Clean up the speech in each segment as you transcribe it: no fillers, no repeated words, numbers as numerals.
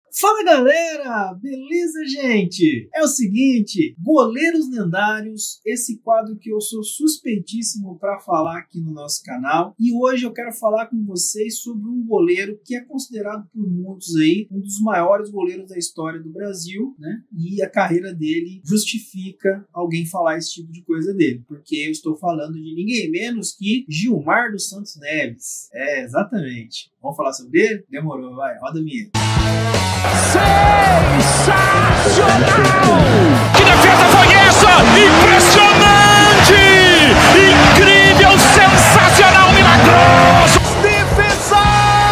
Fala galera, beleza gente? É o seguinte, Goleiros Lendários, esse quadro que eu sou suspeitíssimo para falar aqui no nosso canal, e hoje eu quero falar com vocês sobre um goleiro que é considerado por muitos aí um dos maiores goleiros da história do Brasil, né? E a carreira dele justifica alguém falar esse tipo de coisa dele, porque eu estou falando de ninguém menos que Gilmar dos Santos Neves. É, exatamente. Vamos falar sobre ele? Demorou, vai, roda a vinheta. Sensacional! Que defesa foi essa? Impressionante! Incrível, sensacional, milagroso! Defesaça!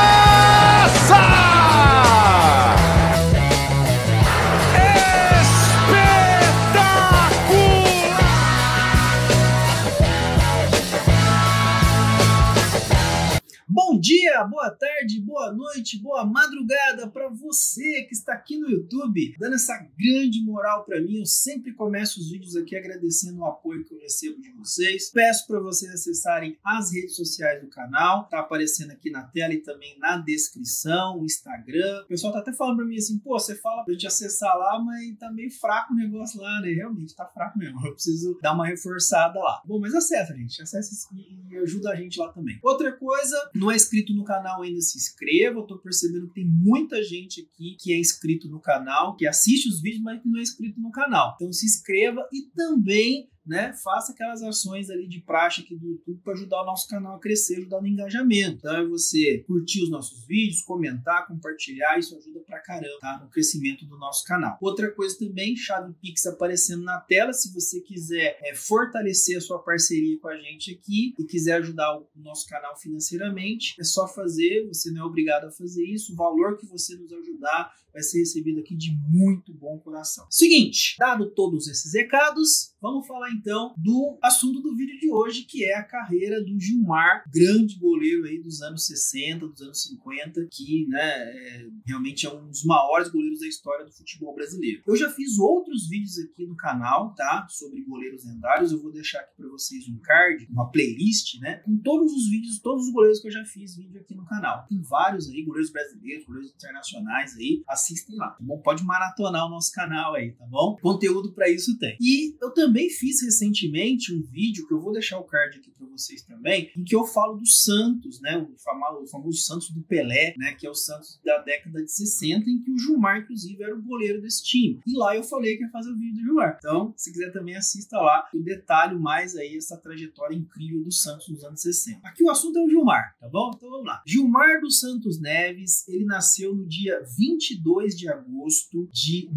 Bom dia, boa tarde, boa noite, boa madrugada para você que está aqui no YouTube, dando essa grande moral para mim. Eu sempre começo os vídeos aqui agradecendo o apoio que eu recebo de vocês. Peço para vocês acessarem as redes sociais do canal, tá aparecendo aqui na tela e também na descrição, o Instagram. O pessoal tá até falando para mim assim, pô, você fala pra gente acessar lá, mas tá meio fraco o negócio lá, né? Realmente tá fraco mesmo, eu preciso dar uma reforçada lá. Bom, mas acessa, gente, acessa e ajuda a gente lá também. Outra coisa, não é inscrito no canal ainda, se inscreva. Eu tô percebendo que tem muita gente aqui que é inscrito no canal, que assiste os vídeos, mas que não é inscrito no canal. Então se inscreva e também, né, faça aquelas ações ali de praxe aqui do YouTube para ajudar o nosso canal a crescer, ajudar no engajamento. Então é você curtir os nossos vídeos, comentar, compartilhar, isso ajuda pra caramba, tá, no crescimento do nosso canal. Outra coisa também, chave Pix aparecendo na tela, se você quiser fortalecer a sua parceria com a gente aqui e quiser ajudar o nosso canal financeiramente, é só fazer, você não é obrigado a fazer isso, o valor que você nos ajudar vai ser recebido aqui de muito bom coração. Seguinte, dado todos esses recados, vamos falar então do assunto do vídeo de hoje, que é a carreira do Gilmar, grande goleiro aí dos anos 60, dos anos 50, que, né, realmente é um dos maiores goleiros da história do futebol brasileiro. Eu já fiz outros vídeos aqui no canal, tá, sobre goleiros lendários. Eu vou deixar aqui para vocês um card, uma playlist, né, com todos os vídeos, todos os goleiros que eu já fiz vídeo aqui no canal. Tem vários aí, goleiros brasileiros, goleiros internacionais aí, assistem lá, tá bom? Pode maratonar o nosso canal aí, tá bom? Conteúdo para isso tem. E eu também fiz recentemente um vídeo, que eu vou deixar o card aqui para vocês também, em que eu falo do Santos, né, o famoso Santos do Pelé, né, que é o Santos da década de 60, em que o Gilmar, inclusive, era o goleiro desse time. E lá eu falei que ia fazer o vídeo do Gilmar. Então, se quiser também assista lá, eu detalho mais aí essa trajetória incrível do Santos nos anos 60. Aqui o assunto é o Gilmar, tá bom? Então vamos lá. Gilmar dos Santos Neves, ele nasceu no dia 22 de agosto de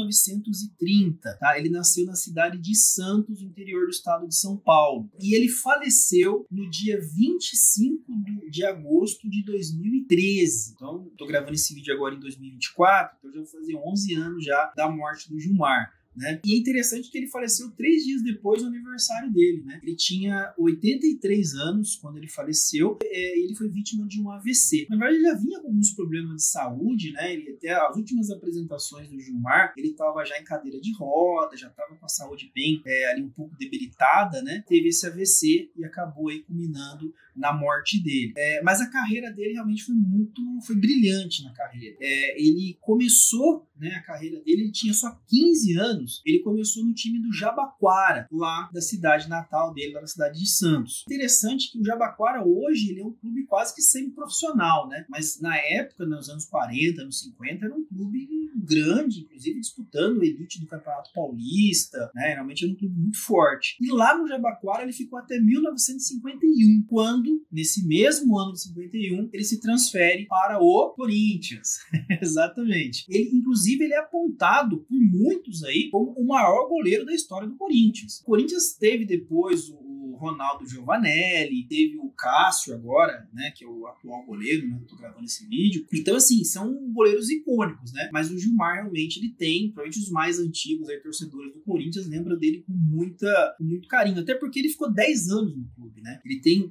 1930, tá? Ele nasceu na cidade de Santos, no interior do estado de São Paulo. E ele faleceu no dia 25 de agosto de 2013. Então, tô gravando esse vídeo agora em 2024, então já vou fazer 11 anos já da morte do Gilmar, né? E é interessante que ele faleceu 3 dias depois do aniversário dele, né? Ele tinha 83 anos quando ele faleceu. Ele foi vítima de um AVC. Na verdade, ele já vinha com alguns problemas de saúde, né? Ele, até as últimas apresentações do Gilmar, ele estava já em cadeira de roda, já estava com a saúde bem ali um pouco debilitada, né? Teve esse AVC e acabou aí culminando na morte dele. Mas a carreira dele realmente foi brilhante na carreira. Ele começou, né, a carreira dele, ele tinha só 15 anos. Ele começou no time do Jabaquara, lá da cidade natal dele, lá na cidade de Santos. Interessante que o Jabaquara hoje ele é um clube quase que semi-profissional, né? Mas na época, nos anos 40, anos 50, era um clube grande, inclusive disputando a elite do Campeonato Paulista, né? Realmente era um clube muito forte. E lá no Jabaquara ele ficou até 1951, quando, nesse mesmo ano de 51, ele se transfere para o Corinthians. Exatamente. Inclusive, ele é apontado por muitos aí como o maior goleiro da história do Corinthians. O Corinthians teve depois o Ronaldo Giovanelli, teve o Cássio agora, né, que é o atual goleiro, né, eu tô gravando esse vídeo. Então, assim, são goleiros icônicos, né, mas o Gilmar realmente ele tem, provavelmente os mais antigos aí, torcedores do Corinthians, lembram dele com muito carinho, até porque ele ficou 10 anos no clube, né, ele tem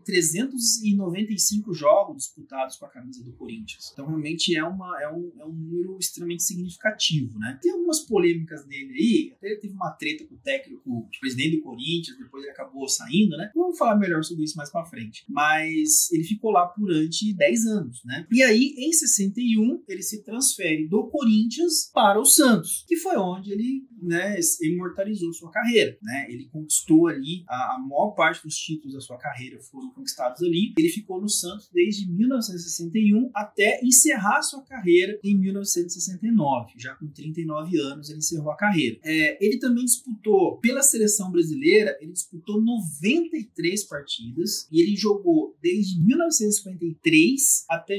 395 jogos disputados com a camisa do Corinthians, então realmente é um número extremamente significativo, né. Tem algumas polêmicas nele aí, até ele teve uma treta com o técnico, o presidente do Corinthians, depois ele acabou saindo, segunda, né? Vamos falar melhor sobre isso mais pra frente. Mas ele ficou lá durante 10 anos, né? E aí, em 61, ele se transfere do Corinthians para o Santos, que foi onde ele, né, imortalizou sua carreira, né? Ele conquistou ali a maior parte dos títulos da sua carreira foram conquistados ali. Ele ficou no Santos desde 1961 até encerrar sua carreira em 1969. Já com 39 anos ele encerrou a carreira. Ele também disputou pela seleção brasileira, ele disputou 93 partidas e ele jogou desde 1953 até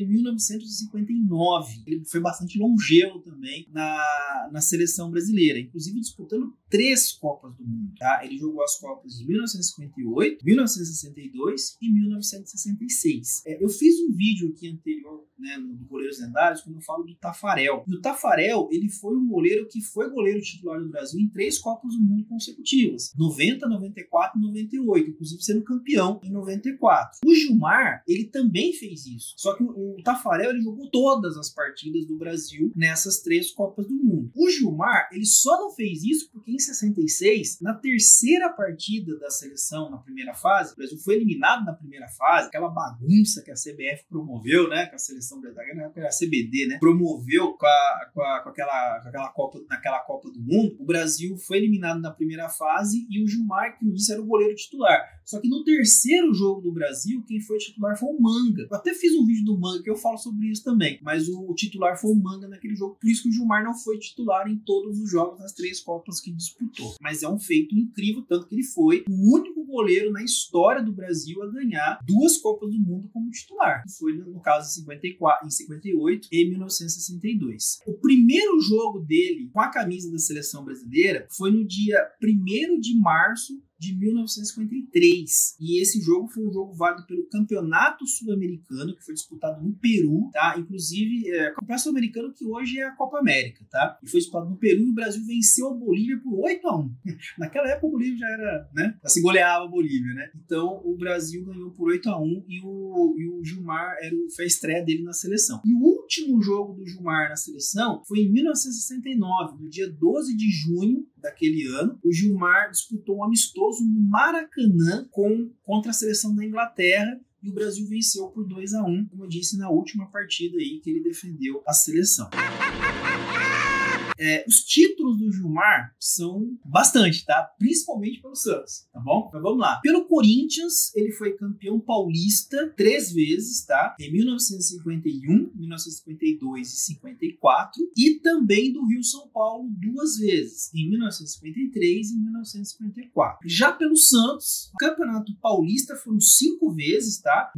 1959. Ele foi bastante longevo também na seleção brasileira, inclusive disputando 3 Copas do Mundo, tá? Ele jogou as Copas de 1958, 1962 e 1966. Eu fiz um vídeo aqui anterior, né, no Goleiros Lendários, quando eu falo do Taffarel. E o Taffarel, ele foi um goleiro que foi goleiro titular do Brasil em 3 Copas do Mundo consecutivas, 90, 94 e 98, inclusive sendo campeão em 94. O Gilmar, ele também fez isso, só que o Taffarel, ele jogou todas as partidas do Brasil nessas 3 Copas do Mundo. O Gilmar, ele só não fez isso porque em 66, na terceira partida da seleção na primeira fase, o Brasil foi eliminado na primeira fase, aquela bagunça que a CBF promoveu, né, com a seleção brasileira, a CBD, né, promoveu com aquela Copa, naquela Copa do Mundo. O Brasil foi eliminado na primeira fase e o Gilmar, que eu disse, era o goleiro titular. Só que no terceiro jogo do Brasil, quem foi titular foi o Manga. Eu até fiz um vídeo do Manga que eu falo sobre isso também, mas o titular foi o Manga naquele jogo, por isso que o Gilmar não foi titular em todos os jogos nas 3 Copas que disputou. Mas é um feito incrível, tanto que ele foi o único goleiro na história do Brasil a ganhar 2 Copas do Mundo como titular. Foi no caso em 58 e 1962. O primeiro jogo dele com a camisa da seleção brasileira foi no dia 1º de março de 1953. E esse jogo foi um jogo válido pelo Campeonato Sul-Americano, que foi disputado no Peru, tá? Inclusive, o Campeonato Sul-Americano que hoje é a Copa América, tá? E foi disputado no Peru e o Brasil venceu a Bolívia por 8-1. Naquela época a Bolívia já era, né? Já se goleava a Bolívia, né? Então o Brasil ganhou por 8-1 e o Gilmar foi a estreia dele na seleção. E o último jogo do Gilmar na seleção foi em 1969, no dia 12 de junho daquele ano. O Gilmar disputou um amistoso no Maracanã contra a seleção da Inglaterra e o Brasil venceu por 2-1, como eu disse, na última partida aí que ele defendeu a seleção. Os títulos do Gilmar são bastante, tá? Principalmente pelo Santos, tá bom? Então vamos lá. Pelo Corinthians, ele foi campeão paulista 3 vezes, tá? Em 1951, 1952 e 54. E também do Rio São Paulo 2 vezes, em 1953 e 1954. Já pelo Santos, o Campeonato Paulista foram 5 vezes, tá?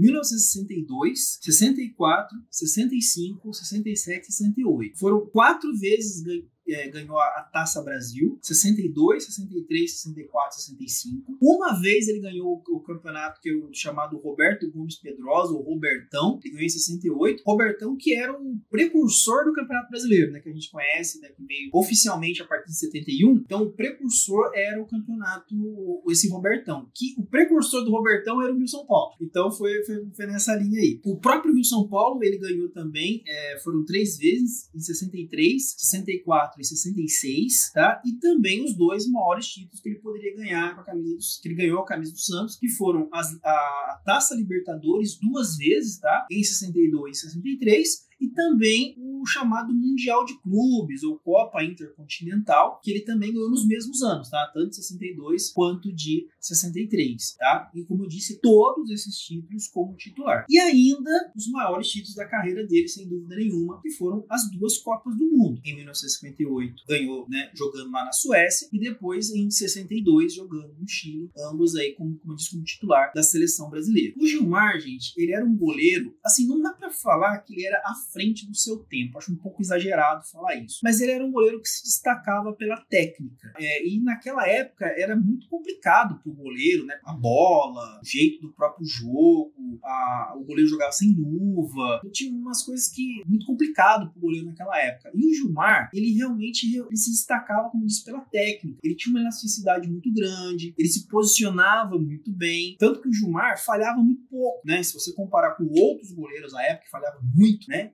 1962, 64, 65, 67 e 68. Foram 4 vezes ganhou a Taça Brasil, 62, 63, 64, 65. Uma vez ele ganhou o campeonato que é o chamado Roberto Gomes Pedrosa, ou Robertão, que ganhou em 68. Robertão, que era o precursor do Campeonato Brasileiro, né, que a gente conhece, né, que veio oficialmente a partir de 71. Então o precursor era o campeonato, esse Robertão, que o precursor do Robertão era o Rio São Paulo. Então foi nessa linha aí. O próprio Rio São Paulo, ele ganhou também, foram 3 vezes, em 63, 64 e 66, tá? E também os 2 maiores títulos que ele poderia ganhar com a camisa que ele ganhou a camisa do Santos, que foram a Taça Libertadores 2 vezes, tá? Em 62 e 63, e também o chamado Mundial de Clubes, ou Copa Intercontinental, que ele também ganhou nos mesmos anos, tá? Tanto de 62 quanto de 63, tá? E como eu disse, todos esses títulos como titular. E ainda os maiores títulos da carreira dele, sem dúvida nenhuma, que foram as 2 Copas do Mundo. Em 1958 ganhou, né, jogando lá na Suécia, e depois em 62 jogando no Chile, ambos aí como eu disse, como titular da seleção brasileira. O Gilmar, gente, ele era um goleiro, assim, não dá pra falar que ele era à frente do seu tempo, acho um pouco exagerado falar isso, mas ele era um goleiro que se destacava pela técnica, e naquela época era muito complicado pro goleiro, né, a bola, o jeito do próprio jogo, o goleiro jogava sem luva, tinha umas coisas que muito complicado pro goleiro naquela época. E o Gilmar, ele realmente se destacava, como disse, pela técnica. Ele tinha uma elasticidade muito grande, ele se posicionava muito bem, tanto que o Gilmar falhava muito pouco, né? Se você comparar com outros goleiros na época que falhavam muito, né?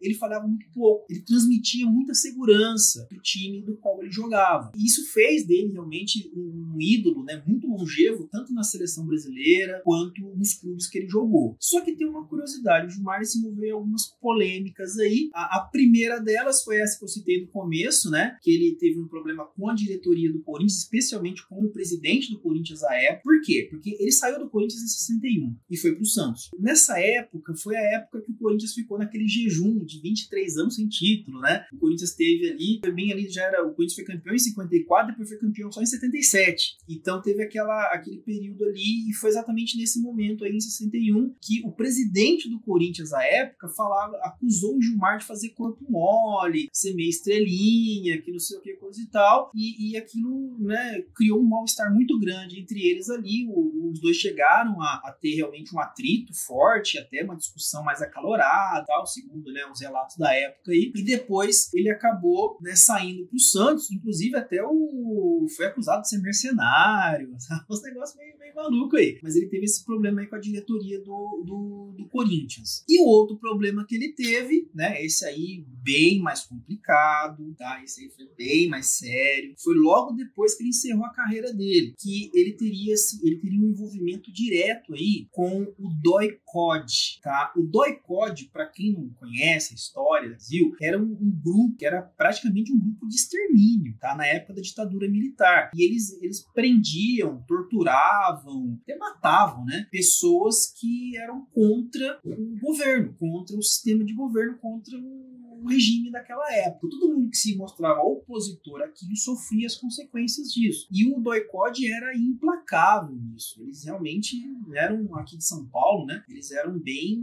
ele falhava muito pouco. Ele transmitia muita segurança pro time do qual ele jogava. E isso fez dele realmente um ídolo, né, muito longevo, tanto na seleção brasileira quanto nos clubes que ele jogou. Só que tem uma curiosidade, o Gilmar se envolveu em algumas polêmicas aí. A primeira delas foi essa que eu citei no começo, né, que ele teve um problema com a diretoria do Corinthians, especialmente com o presidente do Corinthians à época. Por quê? Porque ele saiu do Corinthians em 61 e foi pro Santos. Nessa época, foi a época que o Corinthians ficou naquele jejum de 23 anos sem título, né? O Corinthians teve ali, também ali já era, o Corinthians foi campeão em 54, depois foi campeão só em 77. Então teve aquele período ali, e foi exatamente nesse momento aí, em 61, que o presidente do Corinthians à época acusou o Gilmar de fazer corpo mole, ser meio estrelinha, que não sei o que, coisa e tal, e aquilo, né, criou um mal-estar muito grande entre eles ali. Os dois chegaram a ter realmente um atrito forte, até uma discussão mais acalorada, tal, segundo, né, os relatos da época aí, e depois ele acabou, né, saindo pro Santos, inclusive até foi acusado de ser mercenário, uns negócios meio maluco aí, mas ele teve esse problema aí com a diretoria do Corinthians. E o outro problema que ele teve, né, esse aí bem mais complicado, tá, esse aí foi bem mais sério, foi logo depois que ele encerrou a carreira dele, que ele teria um envolvimento direto aí com o DOI-CODE, tá? O DOI-CODE, para quem não conhece a história do Brasil, era um grupo que era praticamente um grupo de extermínio, tá? Na época da ditadura militar. E eles prendiam, torturavam, até matavam, né, pessoas que eram contra o governo, contra o sistema de governo, contra o regime daquela época. Todo mundo que se mostrava opositor àquilo sofria as consequências disso. E o DOI-CODE era implacável nisso. Eles realmente eram, aqui de São Paulo, né, eles eram bem,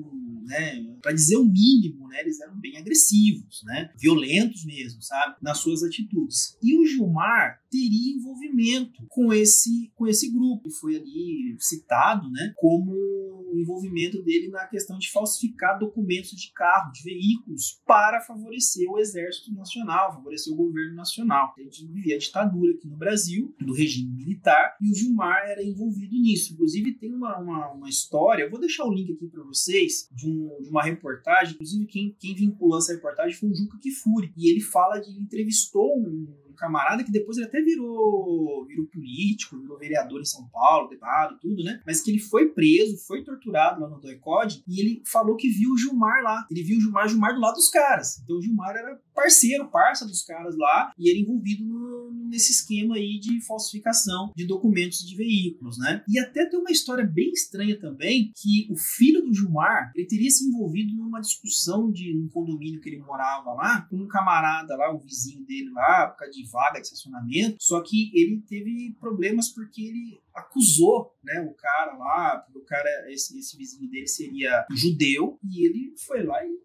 né, para dizer o mínimo, né, eles eram bem agressivos, né, violentos mesmo, sabe, nas suas atitudes. E o Gilmar teria envolvimento com esse grupo, e foi ali citado, né, como o envolvimento dele na questão de falsificar documentos de carro, de veículos, para favorecer o Exército Nacional, favorecer o governo nacional. A gente vivia a ditadura aqui no Brasil, do regime militar, e o Gilmar era envolvido nisso. Inclusive tem uma história, eu vou deixar o link aqui para vocês, de uma reportagem, inclusive quem vinculou essa reportagem foi o Juca Kfouri, e ele entrevistou um camarada que depois ele até virou político, virou vereador em São Paulo, deputado, tudo, né? Mas que ele foi preso, foi torturado lá no DOI-CODE, e ele falou que viu o Gilmar lá. Ele viu o Gilmar do lado dos caras. Então o Gilmar era parça dos caras lá, e era envolvido nesse esquema aí de falsificação de documentos de veículos, né? E até tem uma história bem estranha também, que o filho do Gilmar, ele teria se envolvido numa discussão num condomínio que ele morava lá, com um camarada lá, o vizinho dele lá, por causa de vaga de estacionamento, só que ele teve problemas porque ele acusou, né, o cara lá, porque o cara, esse vizinho dele seria judeu, e ele foi lá e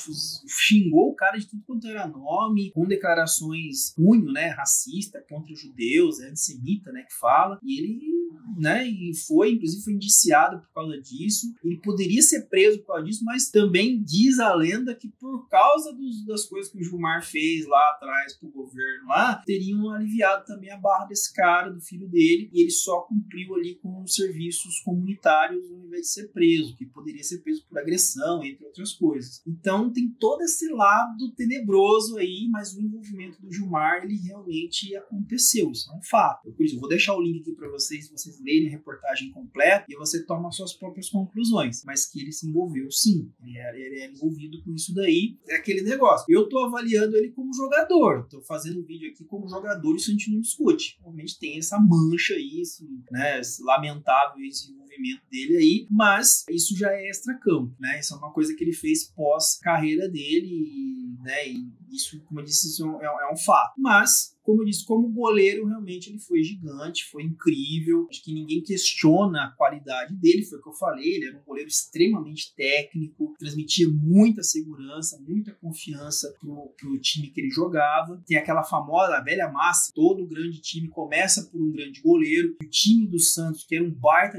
xingou o cara de tudo quanto era nome, com declarações né, racista contra os judeus, antissemita, né, que fala, e ele, né, inclusive foi indiciado por causa disso. Ele poderia ser preso por causa disso, mas também diz a lenda que por causa das coisas que o Gilmar fez lá atrás pro governo lá, teriam aliviado também a barra desse cara, do filho dele, e ele só cumpriu ali com os serviços comunitários ao invés de ser preso, que poderia ser preso por agressão, entre outras coisas. Então tem todo esse lado tenebroso aí, mas o envolvimento do Gilmar, ele realmente aconteceu, isso é um fato. Por isso, eu vou deixar o link aqui para vocês lerem a reportagem completa e você toma as suas próprias conclusões, mas que ele se envolveu sim, ele era envolvido com isso daí. É aquele negócio, eu tô avaliando ele como jogador, tô fazendo um vídeo aqui como jogador, isso a gente não discute. Realmente tem essa mancha aí, esse lamentável desenvolvimento dele aí, mas isso já é extracampo, né? Isso é uma coisa que ele fez pós-carreira dele, né? E isso, como eu disse, isso é um fato. Mas, como eu disse, como goleiro, realmente ele foi gigante, foi incrível. Acho que ninguém questiona a qualidade dele, foi o que eu falei. Ele era um goleiro extremamente técnico, transmitia muita segurança, muita confiança pro time que ele jogava. Tem aquela famosa, a velha massa, todo grande time começa por um grande goleiro. O time do Santos, que era um baita de um time,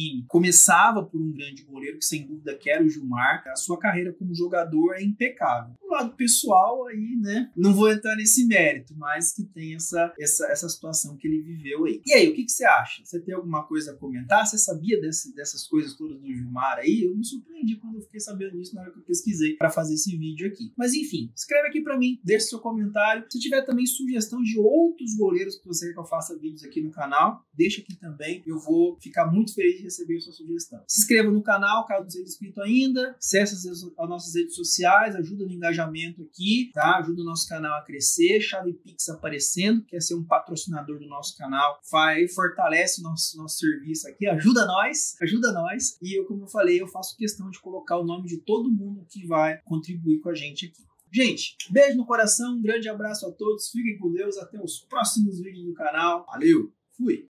time começava por um grande goleiro, que sem dúvida que era o Gilmar. A sua carreira como jogador é impecável. Do lado pessoal, aí, né, não vou entrar nesse mérito, mas que tem essa situação que ele viveu aí. E aí, o que você acha? Você tem alguma coisa a comentar? Você sabia dessas coisas todas do Gilmar aí? Eu me surpreendi quando eu fiquei sabendo disso na hora que eu pesquisei para fazer esse vídeo aqui. Mas enfim, escreve aqui para mim, deixa seu comentário. Se tiver também sugestão de outros goleiros que você quer que eu faça vídeos aqui no canal, deixa aqui também. Eu vou ficar muito feliz de receber a sua sugestão. Se inscreva no canal, caso não seja inscrito ainda. Acesse as nossas redes sociais, ajuda no engajamento aqui, tá? Ajuda o nosso canal a crescer. Chave Pix aparecendo, quer ser um patrocinador do nosso canal, fortalece o nosso serviço aqui, ajuda nós. E eu, como eu falei, eu faço questão de colocar o nome de todo mundo que vai contribuir com a gente aqui. Gente, beijo no coração, um grande abraço a todos, fiquem com Deus, até os próximos vídeos do canal. Valeu, fui!